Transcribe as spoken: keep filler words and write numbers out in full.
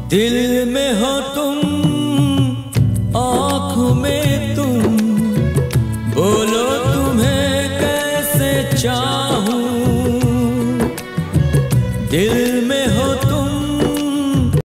दिल में हो तुम, आँखों में तुम, बोलो तुम्हें कैसे चाहूं। दिल